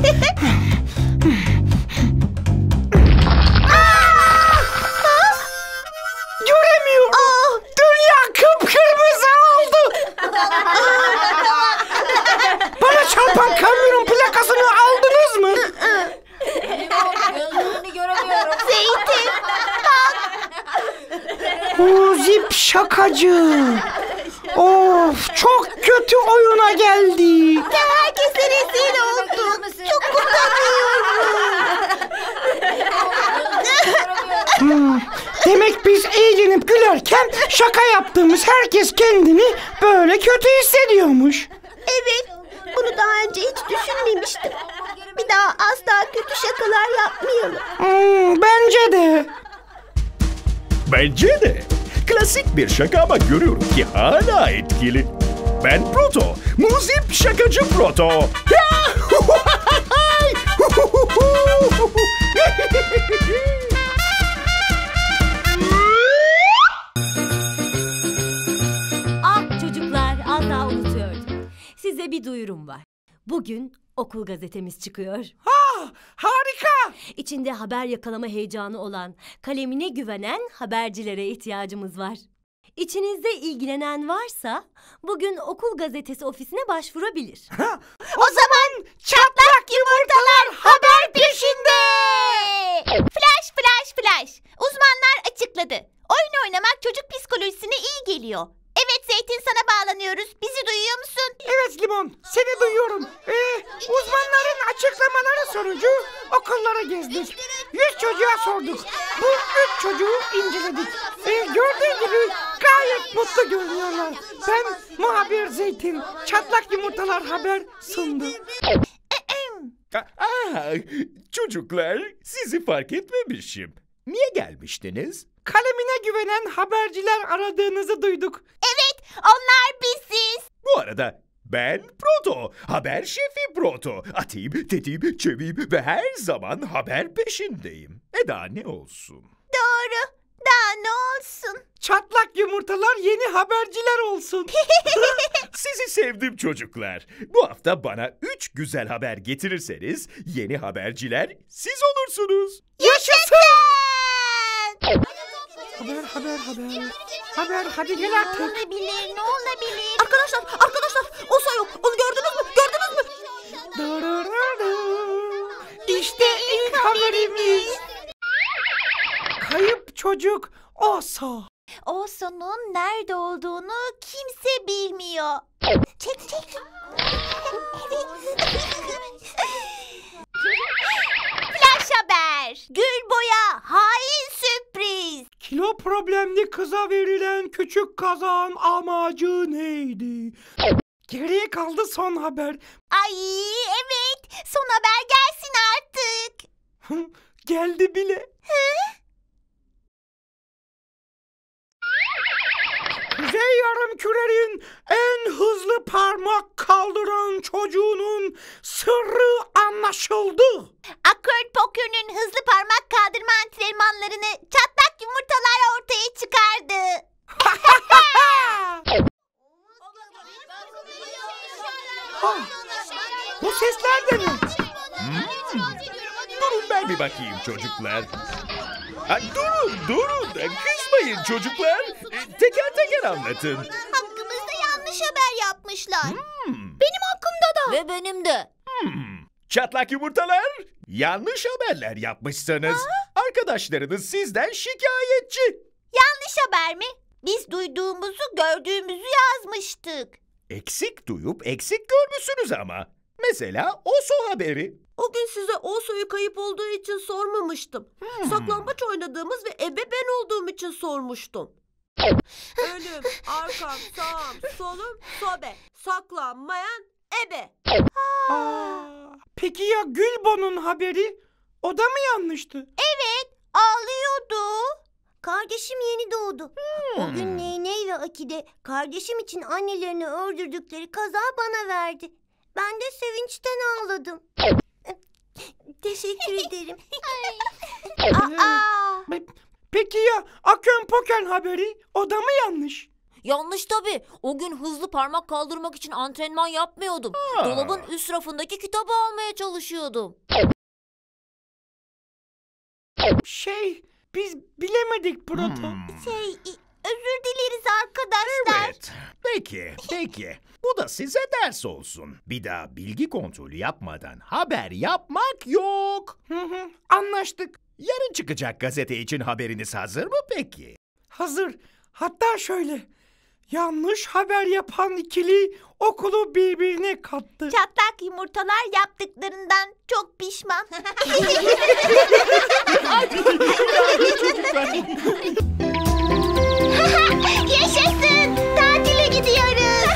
Göremiyorum. Dünya kıpkırmızı oldu. Bana çarpan kamyonun plakasını aldınız mı? Gözlerini göremiyorum. Zeytin. O zip şakacı. Of, çok kötü oyuna geldi. Herkese rezil oldum. Çok Hmm, demek biz eğlenip gülerken şaka yaptığımız herkes kendini böyle kötü hissediyormuş. Evet. Bunu daha önce hiç düşünmemiştim. Bir daha asla kötü şakalar yapmayalım. Hmm, bence de. Bence de. Klasik bir şaka ama görüyorum ki hala etkili. Ben Proto. Muzip şakacı Proto. Ah çocuklar, az daha unutuyordum. Size bir duyurum var. Bugün okul gazetemiz çıkıyor. Ha, harika. İçinde haber yakalama heyecanı olan, kalemine güvenen habercilere ihtiyacımız var. İçinizde ilgilenen varsa bugün okul gazetesi ofisine başvurabilir. Ha, o zaman çatlak yumurtalar haber peşinde. Flash flash flash. Uzmanlar açıkladı. Oyun oynamak çocuk psikolojisine iyi geliyor. Evet Zeytin, sana bağlanıyoruz. Bizi duyuyor musun? Evet Limon, seni duyuyorum. Ee, uzmanların açıklamaları sonucu okullara gezdik. Yüz çocuğa sorduk. Bu üç çocuğu inceledik. Ee, gördüğün gibi gayet mutlu görünüyorlar. Ben muhabir Zeytin, çatlak yumurtalar haber sundu. Aa, çocuklar, sizi fark etmemişim. Niye gelmiştiniz? Kalemine güvenen haberciler aradığınızı duyduk. Evet, onlar biziz. Bu arada ben Proto, haber şefi Proto. Atayım, tetiğim, çeviyim ve her zaman haber peşindeyim. E daha ne olsun? Doğru. Daha ne olsun? Çatlak yumurtalar yeni haberciler olsun. Sizi sevdim çocuklar. Bu hafta bana üç güzel haber getirirseniz yeni haberciler siz olursunuz. Yaşasın! Haber, haber, haber. Haber, hadi gel artık. Ne olabilir, ne olabilir? Arkadaşlar, arkadaşlar o soyu onu gördünüz mü? Gördünüz mü? İşte ilk haberimiz. Kayıp çocuk Oso. Oso'nun nerede olduğunu kimse bilmiyor. Çek çek. Flash haber. Gülboy'a hain sürpriz. Kilo problemli kıza verilen küçük kazağın amacı neydi? Geriye kaldı son haber. Ay evet. Son haber gelsin artık. Geldi bile. Kuzey Yarımküre'nin en hızlı parmak kaldıran çocuğunun sırrı anlaşıldı. Akört Pokür'ün hızlı parmak kaldırma antrenmanlarını çatlak yumurtalar ortaya çıkardı. Ha, bu sesler de ne? Hmm. Durun ben bir bakayım çocuklar. Ha, durun durun kızmayın çocuklar. E, Teker teker anlatın. Hakkımızda yanlış haber yapmışlar. Hmm. Benim hakkımda da. Ve benim de. Hmm. Çatlak yumurtalar, yanlış haberler yapmışsınız. Arkadaşlarınız sizden şikayetçi. Yanlış haber mi? Biz duyduğumuzu, gördüğümüzü yazmıştık. Eksik duyup eksik görmüşsünüz ama. Mesela Oso haberi. O gün size Oso'yu kayıp olduğu için sormamıştım. Hmm. Saklambaç oynadığımız ve ebe ben olduğum için sormuştum. Önüm, arkam, sağım, solum, sobe. Saklanmayan ebe. Aa, peki ya Gülbo'nun haberi? O da mı yanlıştı? Evet, ağlıyordu. Kardeşim yeni doğdu. Hmm. O gün Neyney ve Akide kardeşim için annelerini öldürdükleri kazağı bana verdi. Ben de sevinçten ağladım. Teşekkür ederim. Aa, Pe- Peki ya Akön Poken haberi? O da mı yanlış? Yanlış tabii. O gün hızlı parmak kaldırmak için antrenman yapmıyordum. Ha. Dolabın üst rafındaki kitabı almaya çalışıyordum. Şey, biz bilemedik Proto. Hmm. şey, özür dileriz arkadaşlar. Evet. Peki, peki. Bu da size ders olsun. Bir daha bilgi kontrolü yapmadan haber yapmak yok. Hı hı, anlaştık. Yarın çıkacak gazete için haberiniz hazır mı peki? Hazır. Hatta şöyle. Yanlış haber yapan ikili okulu birbirine kattı. Çatlak yumurtalar yaptıklarından çok pişman. Yaşasın! Tatile gidiyoruz.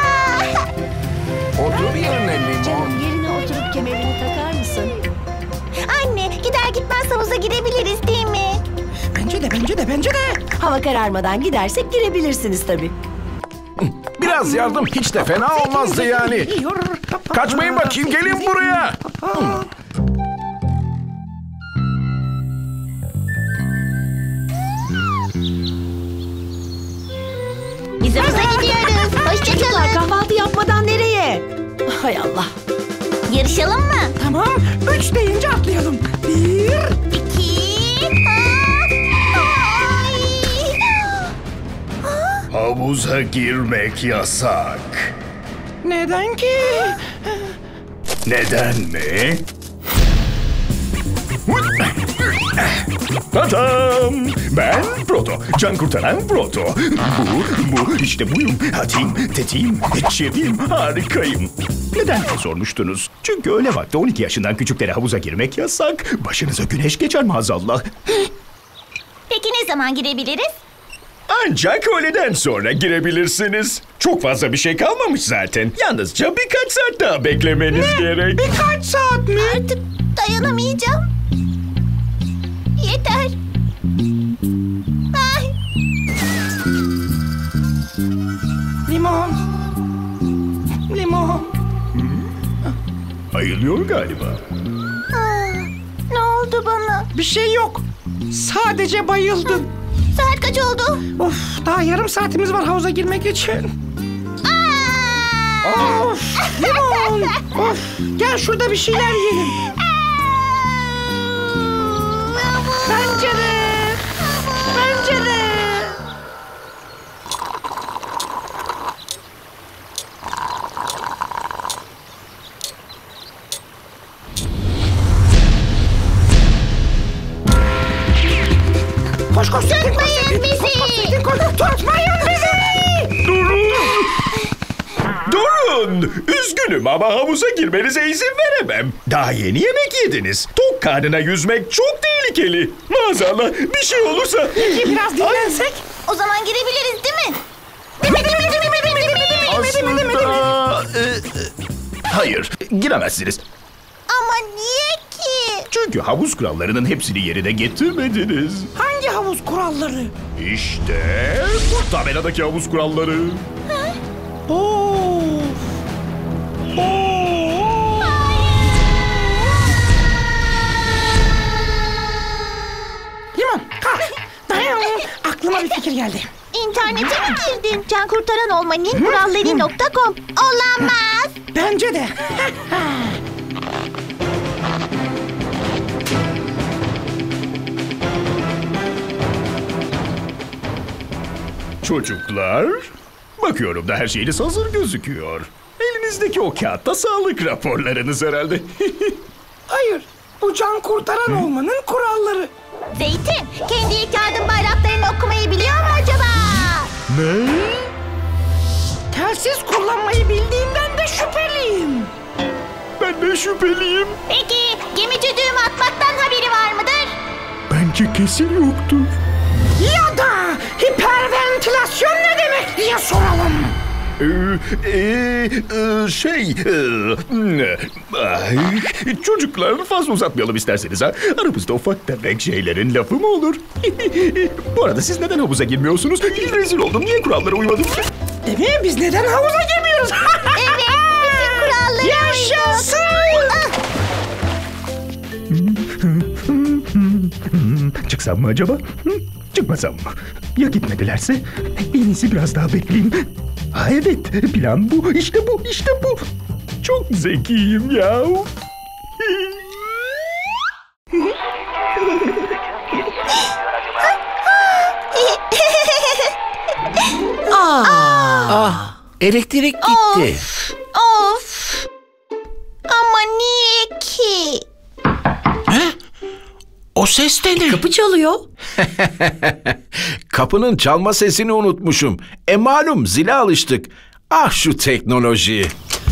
Otur yerine Limon. Canım yerine oturup kemerini takar mısın? Anne, gider gitmez havuza girebiliriz değil mi? Bence de, bence de, bence de. Hava kararmadan gidersek girebilirsiniz tabii. Biraz yardım hiç de fena olmazdı yani. Kaçmayın bakayım, gelin buraya. Biz havuza gidiyoruz. Çocuklar Hoşçakalın. kahvaltı yapmadan nereye? Hay Allah. Yarışalım mı? Tamam. Üç deyince atlayalım. Bir. İki. Ay. Havuza girmek yasak. Neden ki? Neden mi? Tadam! Ben Proto, can kurtaran Proto. Bu, bu, işte buyum. Hatim, tetiğim, çeviyim, harikayım. Neden diye sormuştunuz. Çünkü öğle vakti on iki yaşından küçüklere havuza girmek yasak. Başınıza güneş geçer maazallah. Peki ne zaman girebiliriz? Ancak öğleden sonra girebilirsiniz. Çok fazla bir şey kalmamış zaten. Yalnızca birkaç saat daha beklemeniz ne? gerek. Birkaç saat mi? Artık dayanamayacağım. Yeter. Ay. Limon. Limon. Ayılıyor galiba. Aa, ne oldu bana? Bir şey yok. Sadece bayıldın. Saat kaç oldu? Of, daha yarım saatimiz var havuza girmek için. Aa! Of, limon. Of, gel şurada bir şeyler yiyelim. Bence de. Bence de. Koş koş. Tutmayın bizi. Tutmayın bizi. Durun. Durun. Üzgünüm ama havuza girmenize izin veremem. Daha yeni yemek yediniz. Tok karnına yüzmek çok tehlikeli. Maazallah bir şey olursa... Peki biraz dinlensek? O zaman girebiliriz değil mi? Değil mi değil mi değil mi değil mi değil mi değil mi? Aslında... e, e, hayır, giremezsiniz. Ama niye ki? Çünkü havuz kurallarının hepsini yerine getirmediniz. Hangi havuz kuralları? İşte bu tabeladaki havuz kuralları. Oo. Oo. Limon kalk. Dayan. Aklıma bir fikir geldi. İnternete mi girdin? Can kurtaran olmanın kuralları nokta com. Olamaz. Bence de. Çocuklar, bakıyorum da her şeyiniz hazır gözüküyor. Elinizdeki o kağıtta sağlık raporlarınız herhalde. Hayır, bu can kurtaran olmanın kuralları. Zeytin, kendi ilk yardım bayraklarını okumayı biliyor mu acaba? Ne? Telsiz kullanmayı bildiğinden de şüpheliyim. Ben de şüpheliyim. Peki, gemici düğüm atmaktan haberi var mıdır? Bence kesin yoktur. Ya da hiperventilasyon ne demek diye soralım. Ee, e, e, şey, e, ay, çocuklar fazla uzatmayalım isterseniz ha. Aramızda ufak tefek şeylerin lafı mı olur? Bu arada siz neden havuza girmiyorsunuz? Rezil oldum, niye kurallara uymadım? Değil mi? Biz neden havuza girmiyoruz? Evet, bütün kuralları Yaşasın! Çıksam mı acaba? Çıkmasam mı? Ya gitmedilerse? En iyisi biraz daha bekleyeyim. Ha evet, plan bu, işte bu, işte bu. Çok zekiyim ya. Ah, elektrik gitti. Of, of. Ama niye ki? O ses de ne? Kapı çalıyor. Kapının çalma sesini unutmuşum. E malum zile alıştık. Ah şu teknoloji.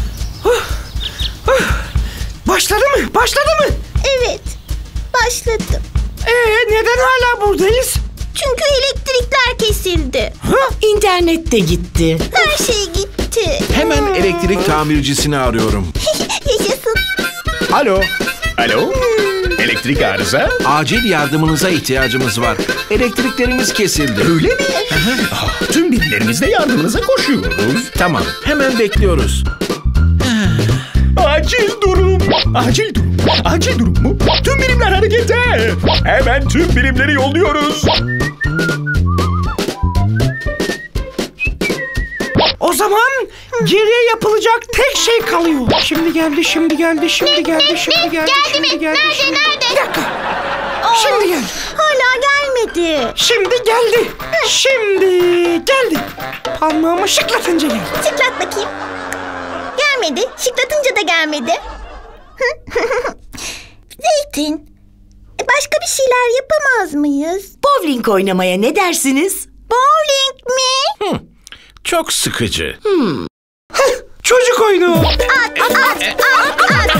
Başladı mı? Başladı mı? Evet, başladım. Ee, neden hala buradayız? Çünkü elektrikler kesildi. İnternet de gitti. Her şey gitti. Hemen elektrik tamircisini arıyorum. Yaşasın. Alo. Alo? Elektrik arıza? Acil yardımınıza ihtiyacımız var. Elektriklerimiz kesildi. Öyle mi? Ah, tüm birimlerimizle yardımınıza koşuyoruz. Tamam, hemen bekliyoruz. Acil durum. Acil durum. Acil durum mu? Tüm birimler harekete. Hemen tüm birimleri yolluyoruz. O zaman geriye yapılacak tek şey kalıyor. Şimdi geldi, şimdi geldi, şimdi geldi, şimdi geldi, şimdi geldi. Nerede, nerede? Bir dakika. Şimdi geldi. Hala gelmedi. Şimdi geldi. Şimdi geldi. Parmağımı şıklatınca geldi. Şıklat bakayım. Gelmedi. Şıklatınca da gelmedi. Zeytin, başka bir şeyler yapamaz mıyız? Bowling oynamaya ne dersiniz? Bowling mi? Hı, çok sıkıcı. Hmm. Çocuk oyunu. At, at, at, at, at.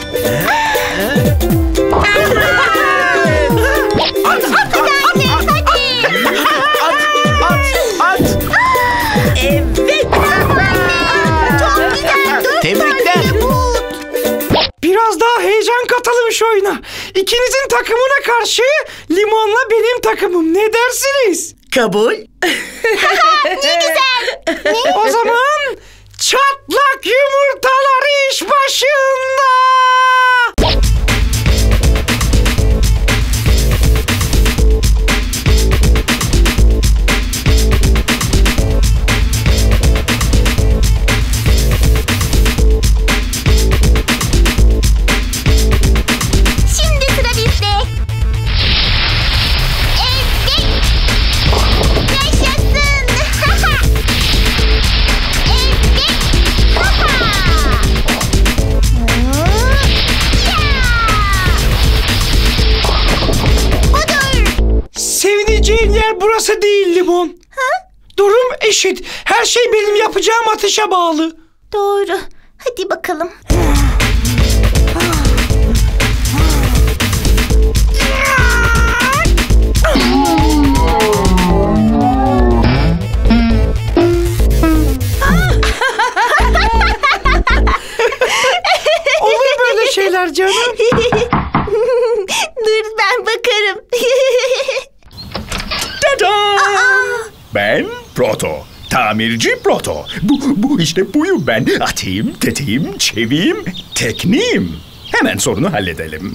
Tebrikler. Biraz daha heyecan katalım şu oyuna. İkinizin takımına karşı Limon'la benim takımım. Ne dersiniz? Kabul. Ne güzel. O zaman çatlak yumurtalar iş başında. Şimdi sıra bizde. Evet. Yaşasın. Sevineceğin yer burası değil Limon. Ha? Durum eşit. Her şey benim yapacağım atışa bağlı. Doğru. Hadi bakalım. Olur böyle şeyler canım. Dur ben bakarım. Tada! Ben Proto. Tamirci Proto. Bu, bu işte buyum ben. Atayım, tetiğim, çeviyim, tekniğim. Hemen sorunu halledelim.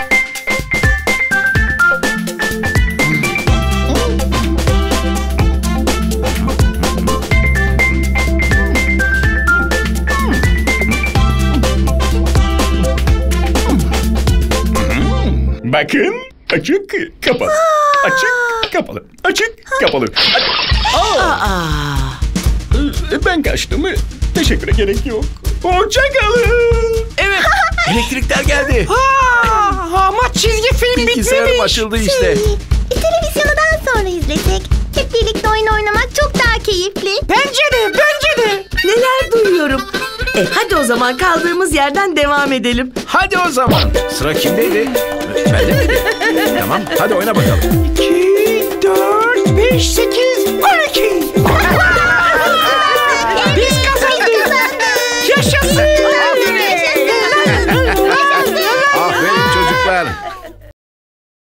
Bakın, açık, kapalı. Açık, kapalı. Açık, kapalı. Aa! Aa. Ben kaçtım. Teşekküre gerek yok. Hoşça kalın. Evet, elektrikler geldi. Aa, ama çizgi film Bilgisayarım bitmemiş. açıldı işte. Televizyonu daha sonra izlesek. Hep birlikte oyun oynamak çok daha keyifli. Bence de, bence de. Neler duyuyorum. E hadi o zaman kaldığımız yerden devam edelim. Hadi o zaman. Sıra kimdeydi? Bende miydi? Tamam, hadi oyna bakalım. İki, dört, beş, sekiz.